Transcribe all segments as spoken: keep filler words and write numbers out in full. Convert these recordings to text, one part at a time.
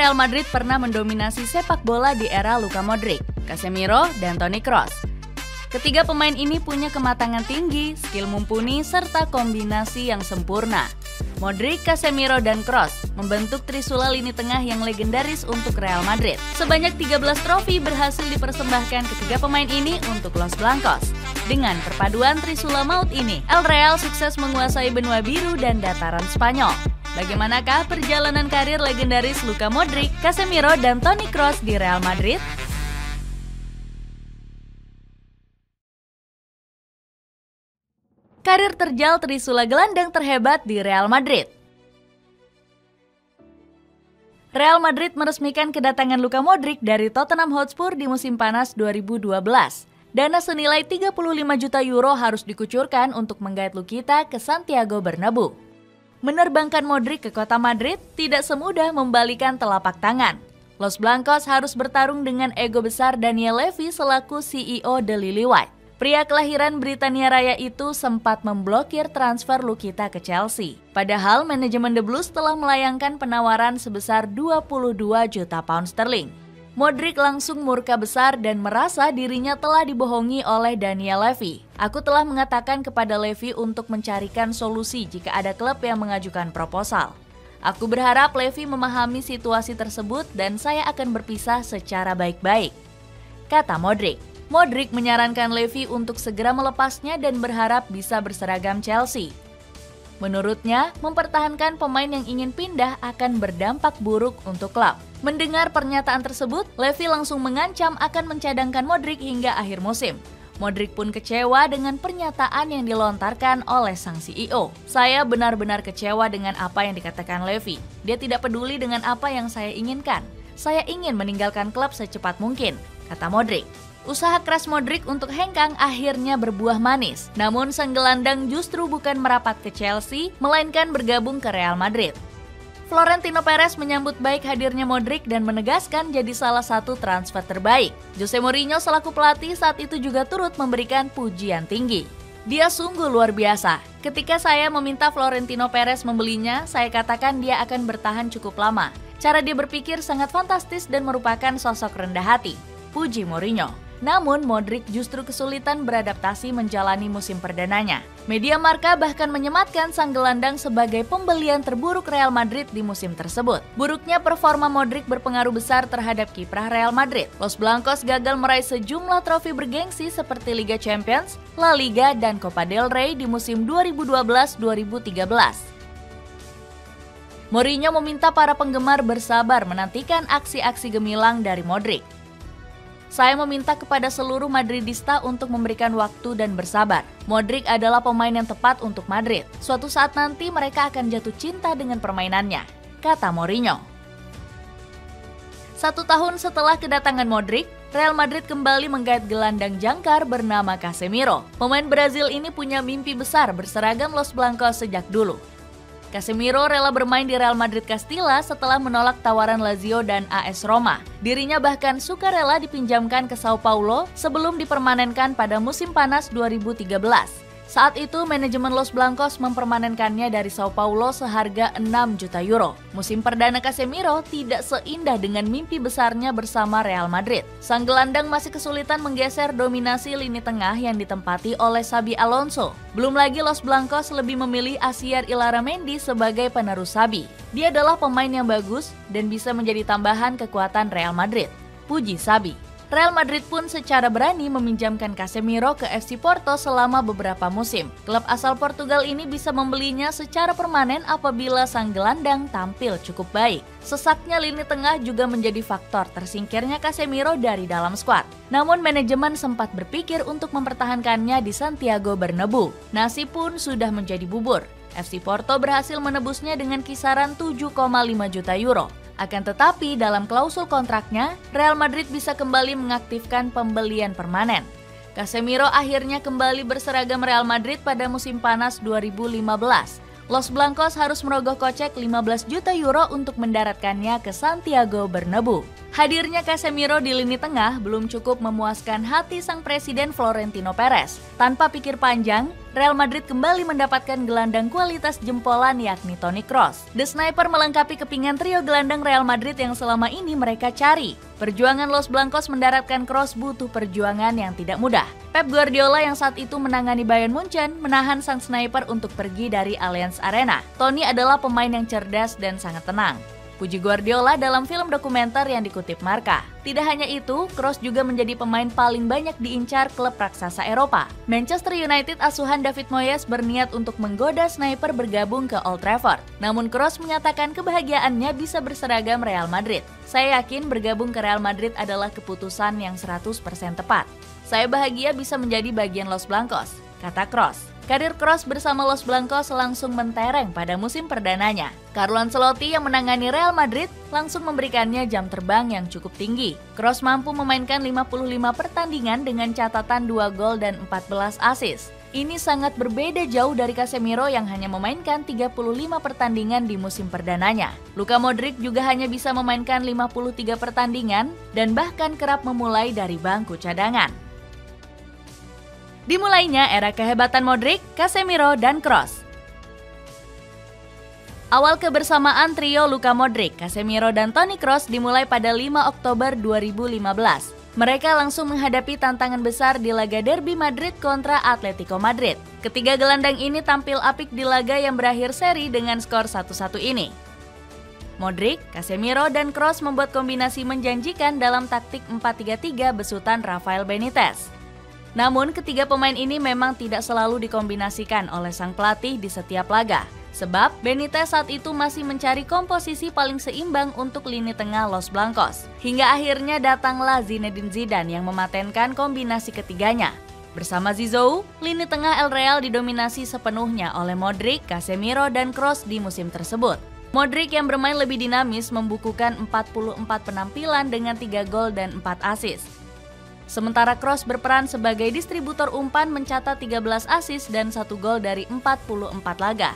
Real Madrid pernah mendominasi sepak bola di era Luka Modric, Casemiro, dan Toni Kroos. Ketiga pemain ini punya kematangan tinggi, skill mumpuni, serta kombinasi yang sempurna. Modric, Casemiro, dan Kroos membentuk trisula lini tengah yang legendaris untuk Real Madrid. Sebanyak tiga belas trofi berhasil dipersembahkan ketiga pemain ini untuk Los Blancos. Dengan perpaduan trisula maut ini, El Real sukses menguasai benua biru dan dataran Spanyol. Bagaimanakah perjalanan karir legendaris Luka Modric, Casemiro, dan Toni Kroos di Real Madrid? Karir terjal trisula gelandang terhebat di Real Madrid. Real Madrid meresmikan kedatangan Luka Modric dari Tottenham Hotspur di musim panas dua ribu dua belas. Dana senilai tiga puluh lima juta euro harus dikucurkan untuk menggait Lukita ke Santiago Bernabeu. Menerbangkan Modric ke kota Madrid tidak semudah membalikan telapak tangan. Los Blancos harus bertarung dengan ego besar Daniel Levy selaku C E O The Lily White. Pria kelahiran Britania Raya itu sempat memblokir transfer Lukita ke Chelsea. Padahal manajemen The Blues telah melayangkan penawaran sebesar dua puluh dua juta pound sterling. Modric langsung murka besar dan merasa dirinya telah dibohongi oleh Daniel Levy. Aku telah mengatakan kepada Levy untuk mencarikan solusi jika ada klub yang mengajukan proposal. Aku berharap Levy memahami situasi tersebut dan saya akan berpisah secara baik-baik, kata Modric. Modric menyarankan Levy untuk segera melepasnya dan berharap bisa berseragam Chelsea. Menurutnya, mempertahankan pemain yang ingin pindah akan berdampak buruk untuk klub. Mendengar pernyataan tersebut, Levy langsung mengancam akan mencadangkan Modric hingga akhir musim. Modric pun kecewa dengan pernyataan yang dilontarkan oleh sang C E O. Saya benar-benar kecewa dengan apa yang dikatakan Levy. Dia tidak peduli dengan apa yang saya inginkan. Saya ingin meninggalkan klub secepat mungkin, kata Modric. Usaha keras Modric untuk hengkang akhirnya berbuah manis. Namun sang gelandang justru bukan merapat ke Chelsea, melainkan bergabung ke Real Madrid. Florentino Perez menyambut baik hadirnya Modric dan menegaskan jadi salah satu transfer terbaik. Jose Mourinho selaku pelatih saat itu juga turut memberikan pujian tinggi. Dia sungguh luar biasa. Ketika saya meminta Florentino Perez membelinya, saya katakan dia akan bertahan cukup lama. Cara dia berpikir sangat fantastis dan merupakan sosok rendah hati, puji Mourinho. Namun Modric justru kesulitan beradaptasi menjalani musim perdananya. Media Marca bahkan menyematkan sang gelandang sebagai pembelian terburuk Real Madrid di musim tersebut. Buruknya performa Modric berpengaruh besar terhadap kiprah Real Madrid. Los Blancos gagal meraih sejumlah trofi bergengsi seperti Liga Champions, La Liga, dan Copa del Rey di musim dua ribu dua belas dua ribu tiga belas. Mourinho meminta para penggemar bersabar menantikan aksi-aksi gemilang dari Modric. Saya meminta kepada seluruh Madridista untuk memberikan waktu dan bersabar. Modric adalah pemain yang tepat untuk Madrid. Suatu saat nanti mereka akan jatuh cinta dengan permainannya, kata Mourinho. Satu tahun setelah kedatangan Modric, Real Madrid kembali menggait gelandang jangkar bernama Casemiro. Pemain Brazil ini punya mimpi besar berseragam Los Blancos sejak dulu. Casemiro rela bermain di Real Madrid Castilla setelah menolak tawaran Lazio dan A S Roma. Dirinya bahkan sukarela dipinjamkan ke Sao Paulo sebelum dipermanenkan pada musim panas dua ribu tiga belas. Saat itu manajemen Los Blancos mempermanenkannya dari Sao Paulo seharga enam juta euro. Musim perdana Casemiro tidak seindah dengan mimpi besarnya bersama Real Madrid. Sang gelandang masih kesulitan menggeser dominasi lini tengah yang ditempati oleh Xabi Alonso. Belum lagi Los Blancos lebih memilih Asier Illarramendi sebagai penerus Xabi. Dia adalah pemain yang bagus dan bisa menjadi tambahan kekuatan Real Madrid, puji Xabi. Real Madrid pun secara berani meminjamkan Casemiro ke F C Porto selama beberapa musim. Klub asal Portugal ini bisa membelinya secara permanen apabila sang gelandang tampil cukup baik. Sesaknya lini tengah juga menjadi faktor tersingkirnya Casemiro dari dalam skuad. Namun manajemen sempat berpikir untuk mempertahankannya di Santiago Bernabeu. Nasi pun sudah menjadi bubur. F C Porto berhasil menebusnya dengan kisaran tujuh koma lima juta euro. Akan tetapi dalam klausul kontraknya, Real Madrid bisa kembali mengaktifkan pembelian permanen. Casemiro akhirnya kembali berseragam Real Madrid pada musim panas dua ribu lima belas. Los Blancos harus merogoh kocek lima belas juta euro untuk mendaratkannya ke Santiago Bernabeu. Hadirnya Casemiro di lini tengah belum cukup memuaskan hati sang presiden Florentino Perez. Tanpa pikir panjang, Real Madrid kembali mendapatkan gelandang kualitas jempolan yakni Toni Kroos. The Sniper melengkapi kepingan trio gelandang Real Madrid yang selama ini mereka cari. Perjuangan Los Blancos mendaratkan Kroos butuh perjuangan yang tidak mudah. Pep Guardiola yang saat itu menangani Bayern Munchen menahan sang sniper untuk pergi dari Allianz Arena. Toni adalah pemain yang cerdas dan sangat tenang. Puji Guardiola dalam film dokumenter yang dikutip Marca. Tidak hanya itu, Kroos juga menjadi pemain paling banyak diincar klub raksasa Eropa. Manchester United asuhan David Moyes berniat untuk menggoda sniper bergabung ke Old Trafford. Namun Kroos menyatakan kebahagiaannya bisa berseragam Real Madrid. Saya yakin bergabung ke Real Madrid adalah keputusan yang seratus persen tepat. Saya bahagia bisa menjadi bagian Los Blancos, kata Kroos. Karir Kroos bersama Los Blancos langsung mentereng pada musim perdananya. Carlo Ancelotti yang menangani Real Madrid langsung memberikannya jam terbang yang cukup tinggi. Kroos mampu memainkan lima puluh lima pertandingan dengan catatan dua gol dan empat belas assist. Ini sangat berbeda jauh dari Casemiro yang hanya memainkan tiga puluh lima pertandingan di musim perdananya. Luka Modric juga hanya bisa memainkan lima puluh tiga pertandingan dan bahkan kerap memulai dari bangku cadangan. Dimulainya era kehebatan Modric, Casemiro, dan Kroos. Awal kebersamaan trio Luka Modric, Casemiro, dan Toni Kroos dimulai pada lima Oktober dua ribu lima belas. Mereka langsung menghadapi tantangan besar di laga Derby Madrid kontra Atletico Madrid. Ketiga gelandang ini tampil apik di laga yang berakhir seri dengan skor satu satu ini. Modric, Casemiro, dan Kroos membuat kombinasi menjanjikan dalam taktik empat tiga tiga besutan Rafael Benitez. Namun ketiga pemain ini memang tidak selalu dikombinasikan oleh sang pelatih di setiap laga. Sebab Benitez saat itu masih mencari komposisi paling seimbang untuk lini tengah Los Blancos. Hingga akhirnya datanglah Zinedine Zidane yang mematenkan kombinasi ketiganya. Bersama Zizou, lini tengah El Real didominasi sepenuhnya oleh Modric, Casemiro, dan Kroos di musim tersebut. Modric yang bermain lebih dinamis membukukan empat puluh empat penampilan dengan tiga gol dan empat assist. Sementara Kroos berperan sebagai distributor umpan mencatat tiga belas assist dan satu gol dari empat puluh empat laga.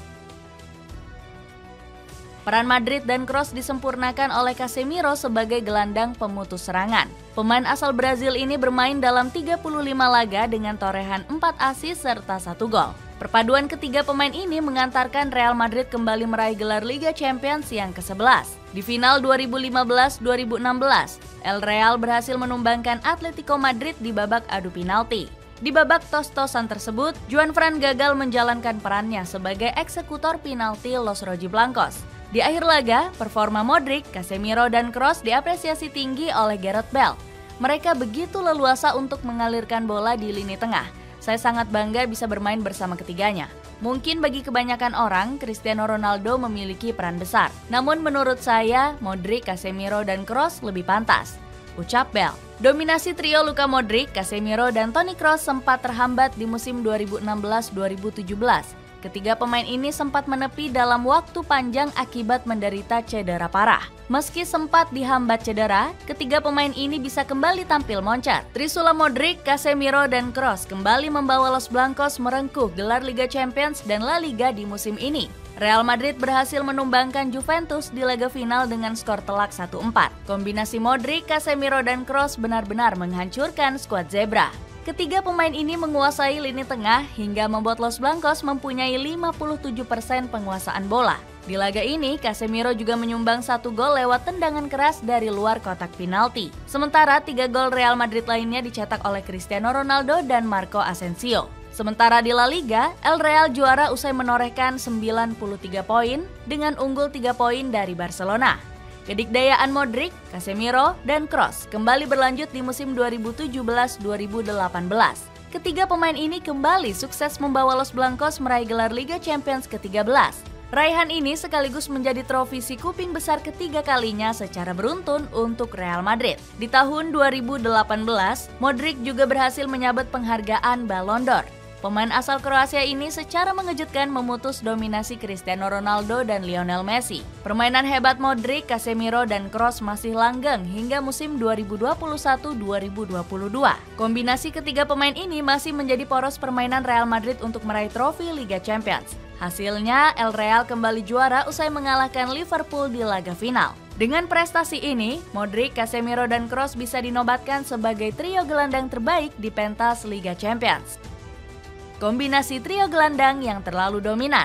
Peran Madrid dan Kroos disempurnakan oleh Casemiro sebagai gelandang pemutus serangan. Pemain asal Brazil ini bermain dalam tiga puluh lima laga dengan torehan empat assist serta satu gol. Perpaduan ketiga pemain ini mengantarkan Real Madrid kembali meraih gelar Liga Champions yang kesebelas. Di final dua ribu lima belas dua ribu enam belas, El Real berhasil menumbangkan Atletico Madrid di babak adu penalti. Di babak tos-tosan tersebut, Juan Fran gagal menjalankan perannya sebagai eksekutor penalti Los Rojiblancos. Di akhir laga, performa Modric, Casemiro, dan Kroos diapresiasi tinggi oleh Gareth Bale. Mereka begitu leluasa untuk mengalirkan bola di lini tengah. Saya sangat bangga bisa bermain bersama ketiganya. Mungkin bagi kebanyakan orang, Cristiano Ronaldo memiliki peran besar. Namun menurut saya, Modric, Casemiro, dan Kroos lebih pantas, ucap Bale. Dominasi trio Luka Modric, Casemiro, dan Toni Kroos sempat terhambat di musim dua ribu enam belas dua ribu tujuh belas. Ketiga pemain ini sempat menepi dalam waktu panjang akibat menderita cedera parah. Meski sempat dihambat cedera, ketiga pemain ini bisa kembali tampil moncer. Trisula Modric, Casemiro, dan Kroos kembali membawa Los Blancos merengkuh gelar Liga Champions dan La Liga di musim ini. Real Madrid berhasil menumbangkan Juventus di laga final dengan skor telak satu empat. Kombinasi Modric, Casemiro, dan Kroos benar-benar menghancurkan skuad Zebra. Ketiga pemain ini menguasai lini tengah hingga membuat Los Blancos mempunyai lima puluh tujuh persen penguasaan bola. Di laga ini, Casemiro juga menyumbang satu gol lewat tendangan keras dari luar kotak penalti. Sementara tiga gol Real Madrid lainnya dicetak oleh Cristiano Ronaldo dan Marco Asensio. Sementara di La Liga, El Real juara usai menorehkan sembilan puluh tiga poin dengan unggul tiga poin dari Barcelona. Kedikdayaan Modric, Casemiro, dan Kroos kembali berlanjut di musim dua ribu tujuh belas dua ribu delapan belas. Ketiga pemain ini kembali sukses membawa Los Blancos meraih gelar Liga Champions ke tiga belas. Raihan ini sekaligus menjadi trofi si kuping besar ketiga kalinya secara beruntun untuk Real Madrid. Di tahun dua ribu delapan belas, Modric juga berhasil menyabet penghargaan Ballon d'Or. Pemain asal Kroasia ini secara mengejutkan memutus dominasi Cristiano Ronaldo dan Lionel Messi. Permainan hebat Modric, Casemiro, dan Kroos masih langgeng hingga musim dua ribu dua puluh satu dua ribu dua puluh dua. Kombinasi ketiga pemain ini masih menjadi poros permainan Real Madrid untuk meraih trofi Liga Champions. Hasilnya, El Real kembali juara usai mengalahkan Liverpool di laga final. Dengan prestasi ini, Modric, Casemiro, dan Kroos bisa dinobatkan sebagai trio gelandang terbaik di pentas Liga Champions. Kombinasi trio gelandang yang terlalu dominan.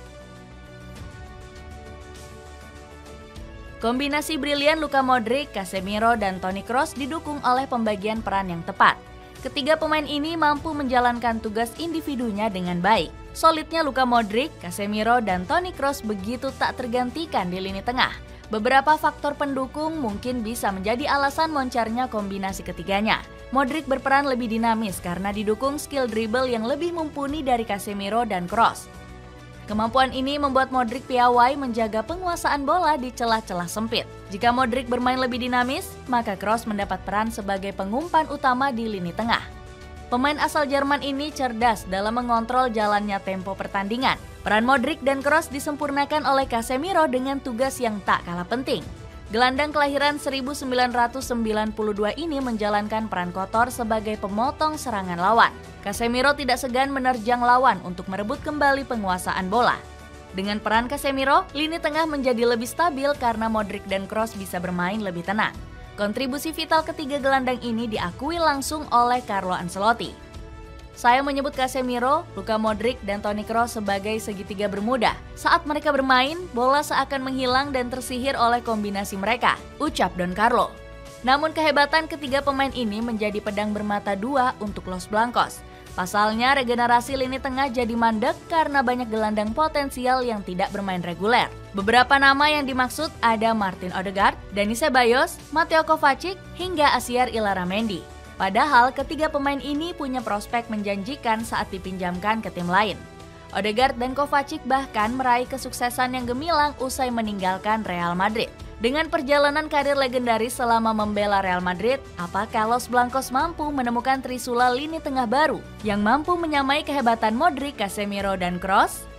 Kombinasi brilian Luka Modric, Casemiro, dan Toni Kroos didukung oleh pembagian peran yang tepat. Ketiga pemain ini mampu menjalankan tugas individunya dengan baik. Solidnya Luka Modric, Casemiro, dan Toni Kroos begitu tak tergantikan di lini tengah. Beberapa faktor pendukung mungkin bisa menjadi alasan moncarnya kombinasi ketiganya. Modric berperan lebih dinamis karena didukung skill dribble yang lebih mumpuni dari Casemiro dan Kroos. Kemampuan ini membuat Modric piawai menjaga penguasaan bola di celah-celah sempit. Jika Modric bermain lebih dinamis, maka Kroos mendapat peran sebagai pengumpan utama di lini tengah. Pemain asal Jerman ini cerdas dalam mengontrol jalannya tempo pertandingan. Peran Modric dan Kroos disempurnakan oleh Casemiro dengan tugas yang tak kalah penting. Gelandang kelahiran seribu sembilan ratus sembilan puluh dua ini menjalankan peran kotor sebagai pemotong serangan lawan. Casemiro tidak segan menerjang lawan untuk merebut kembali penguasaan bola. Dengan peran Casemiro, lini tengah menjadi lebih stabil karena Modric dan Kroos bisa bermain lebih tenang. Kontribusi vital ketiga gelandang ini diakui langsung oleh Carlo Ancelotti. Saya menyebut Casemiro, Luka Modric, dan Toni Kroos sebagai segitiga bermuda. Saat mereka bermain, bola seakan menghilang dan tersihir oleh kombinasi mereka, ucap Don Carlo. Namun kehebatan ketiga pemain ini menjadi pedang bermata dua untuk Los Blancos. Pasalnya, regenerasi lini tengah jadi mandek karena banyak gelandang potensial yang tidak bermain reguler. Beberapa nama yang dimaksud ada Martin Odegaard, Dani Ceballos, Mateo Kovacic, hingga Asier Ilaramendi. Padahal ketiga pemain ini punya prospek menjanjikan saat dipinjamkan ke tim lain. Odegaard dan Kovacic bahkan meraih kesuksesan yang gemilang usai meninggalkan Real Madrid. Dengan perjalanan karir legendaris selama membela Real Madrid, apakah Los Blancos mampu menemukan trisula lini tengah baru yang mampu menyamai kehebatan Modric, Casemiro, dan Kroos?